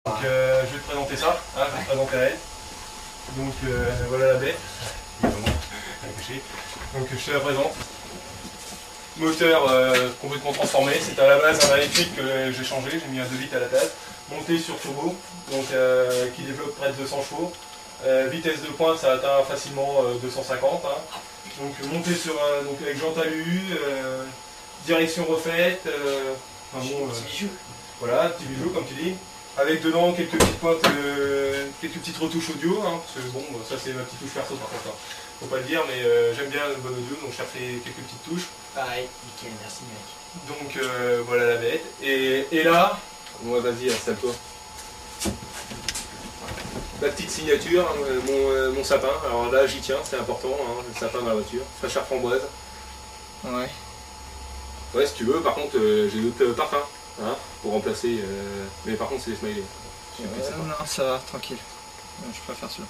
Donc je vais te présenter ça, hein, je vais te présenter elle. Donc voilà la bête, évidemment, elle est cachée. Donc je te la présente. Moteur complètement transformé, c'est à la base un électrique que j'ai changé, j'ai mis un 2 litres à la place. Monté sur turbo, donc qui développe près de 200 chevaux. Vitesse de pointe, ça atteint facilement 250. Hein. Donc monté sur donc avec jante alu, direction refaite. Enfin, bon, petit bijou. Voilà, petit bijou comme tu dis. Avec dedans quelques petites pointes, quelques petites retouches audio, hein, parce que bon, ça c'est ma petite touche perso par contre. Hein. Faut pas le dire, mais j'aime bien le bon audio, donc je cherchais quelques petites touches. Pareil, nickel, merci mec. Donc voilà la bête. Et là, ouais, vas-y, installe-toi. La petite signature, mon sapin. Alors là, j'y tiens, c'est important, hein, le sapin dans la voiture. Fraîcheur framboise. Ouais. Ouais, si tu veux, par contre, j'ai d'autres parfums. Hein, pour remplacer, mais par contre c'est des smileys. Non, ça va, tranquille. Je préfère celui-là.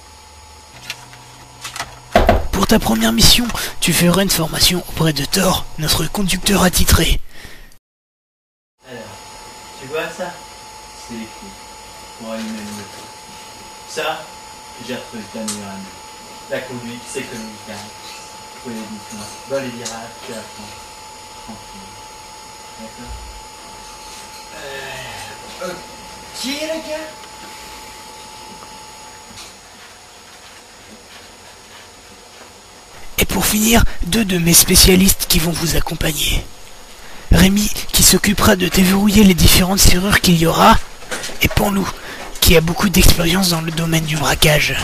Pour ta première mission, tu feras une formation auprès de Thor, notre conducteur attitré. Alors, tu vois ça? C'est les clés pour allumer le moteur. Ça, j'ai retrouvé ta meilleure amie. La conduite, c'est comme une carte. Faut les doucement. Dans les virages, tu apprends. Tranquille. D'accord? Ok, les gars. Et pour finir, deux de mes spécialistes qui vont vous accompagner. Rémi, qui s'occupera de déverrouiller les différentes serrures qu'il y aura, et Panlou, qui a beaucoup d'expérience dans le domaine du braquage.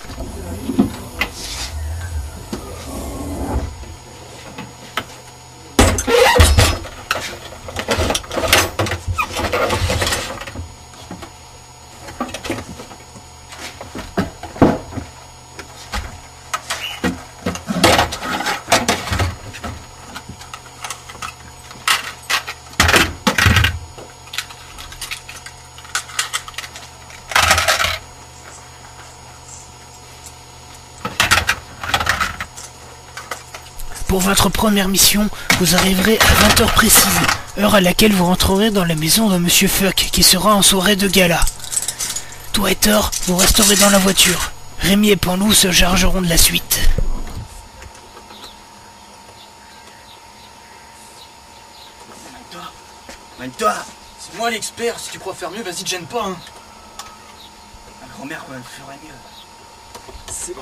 Pour votre première mission, vous arriverez à 20h précise, heure à laquelle vous rentrerez dans la maison de Monsieur Fuck, qui sera en soirée de gala. Toi et Thor, vous resterez dans la voiture. Rémi et Panlou se chargeront de la suite. Mine-toi, c'est moi l'expert, si tu crois faire mieux, vas-y te gêne pas, hein. Ma grand-mère quand même ferait mieux. C'est bon.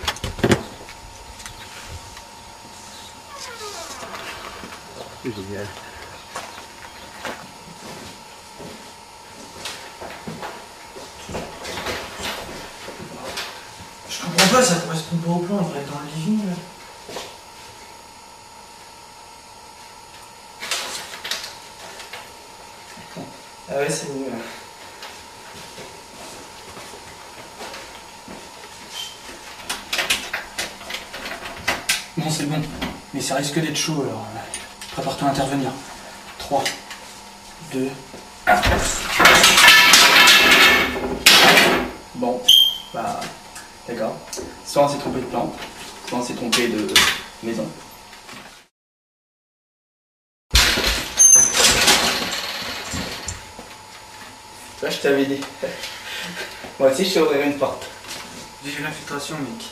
C'est génial. Je comprends pas, ça correspond pas au plan, on devrait être dans le living là. Ah ouais, c'est mieux là. Bon, c'est bon, mais ça risque d'être chaud alors. Prépare-toi à intervenir. 3, 2, 1. Bon, bah, d'accord. Soit on s'est trompé de plante, soit on s'est trompé de maison. Ça, je t'avais dit. Moi aussi, je t'ouvrirai une porte. J'ai vu l'infiltration, mec.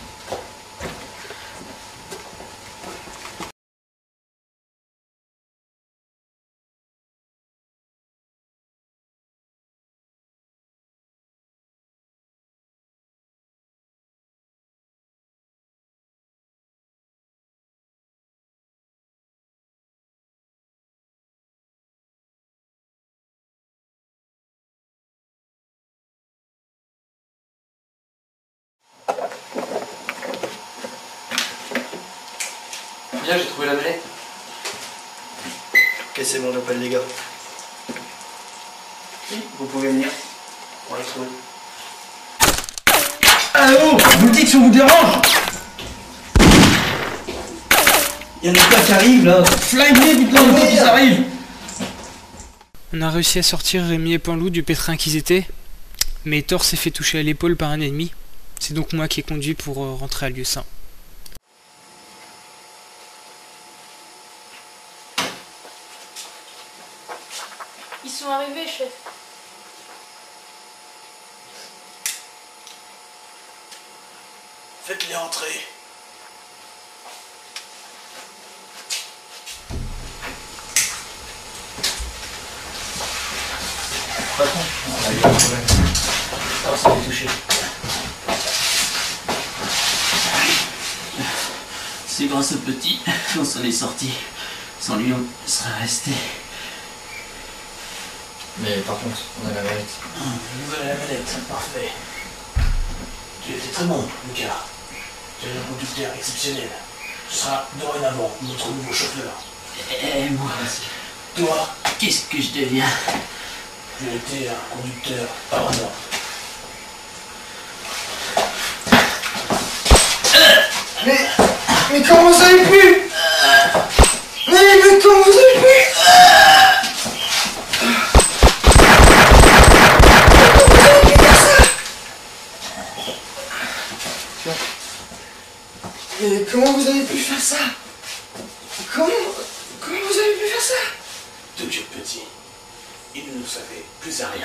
Bien, j'ai trouvé la mallette. Ok, c'est bon, j'appelle les gars. Oui, vous pouvez venir. On va le trouver. Ah oh, vous me dites si on vous dérange. Il y en a pas qui arrivent là. Flinguez, putain, le temps qu'ils arrivent. On a réussi à sortir Rémi et Panlou du pétrin qu'ils étaient, mais Thor s'est fait toucher à l'épaule par un ennemi. C'est donc moi qui ai conduit pour rentrer à lieu sain. Ils sont arrivés, chef. Faites-les entrer. Ça va touché. C'est grâce au petit qu'on s'en est sorti. Sans lui, on serait resté. Mais par contre, on a la mallette. Vous avez la mallette, parfait. Tu étais très bon, Lucas. Tu es un conducteur exceptionnel. Tu seras dorénavant notre nouveau chauffeur. Et moi, Toi, qu'est-ce que je deviens? tu étais un conducteur hors norme. Mais comment vous avez pu? Mais comment vous avez pu? Mais comment vous avez pu faire ça? Comment vous avez pu faire ça? De Dieu petit, il ne nous savait plus à rien.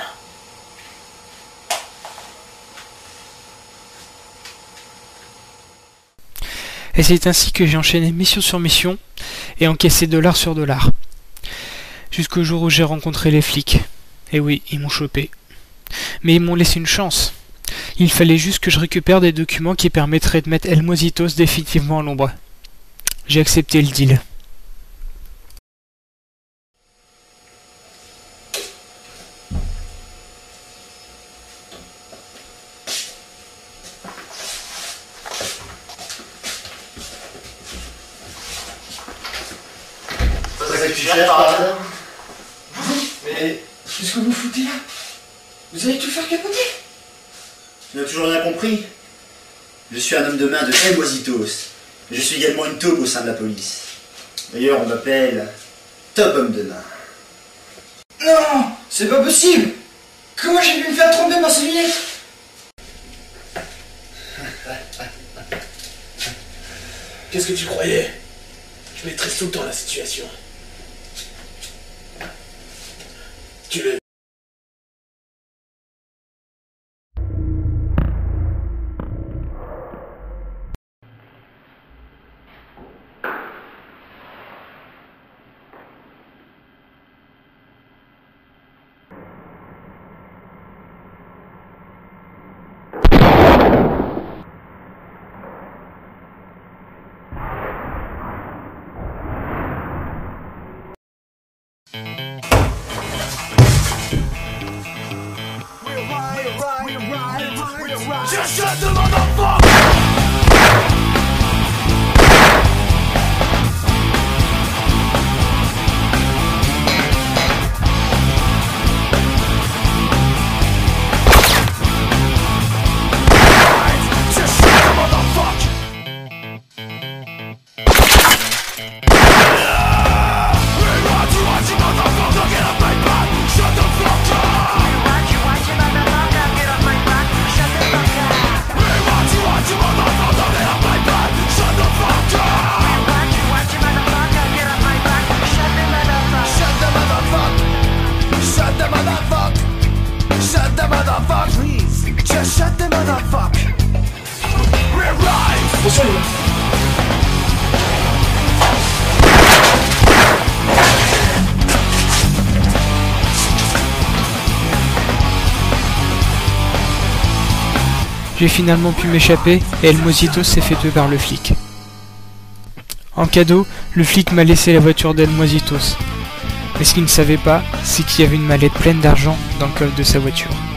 Et c'est ainsi que j'ai enchaîné mission sur mission et encaissé dollar sur dollar. Jusqu'au jour où j'ai rencontré les flics. Et oui, ils m'ont chopé. Mais ils m'ont laissé une chance. Il fallait juste que je récupère des documents qui permettraient de mettre El Mositos définitivement à l'ombre. J'ai accepté le deal. Mais qu'est-ce que vous foutez là? Vous allez tout faire capoter? Tu n'as toujours rien compris? Je suis un homme de main de El Mositos. Je suis également une taupe au sein de la police. D'ailleurs, on m'appelle Top Homme de Main. Non, c'est pas possible. Comment j'ai pu me faire tromper par ces lunettes? Qu'est-ce que tu croyais? Je maîtrise tout le temps la situation. Tu le... Just shut the motherfucker! Just shut the motherfucker! Shut the fuck up! Just shut the motherfucker! We're right! J'ai finalement pu m'échapper et El Mositos s'est fait tuer par le flic. En cadeau, le flic m'a laissé la voiture d'El Mositos. Mais ce qu'il ne savait pas, c'est qu'il y avait une mallette pleine d'argent dans le coffre de sa voiture.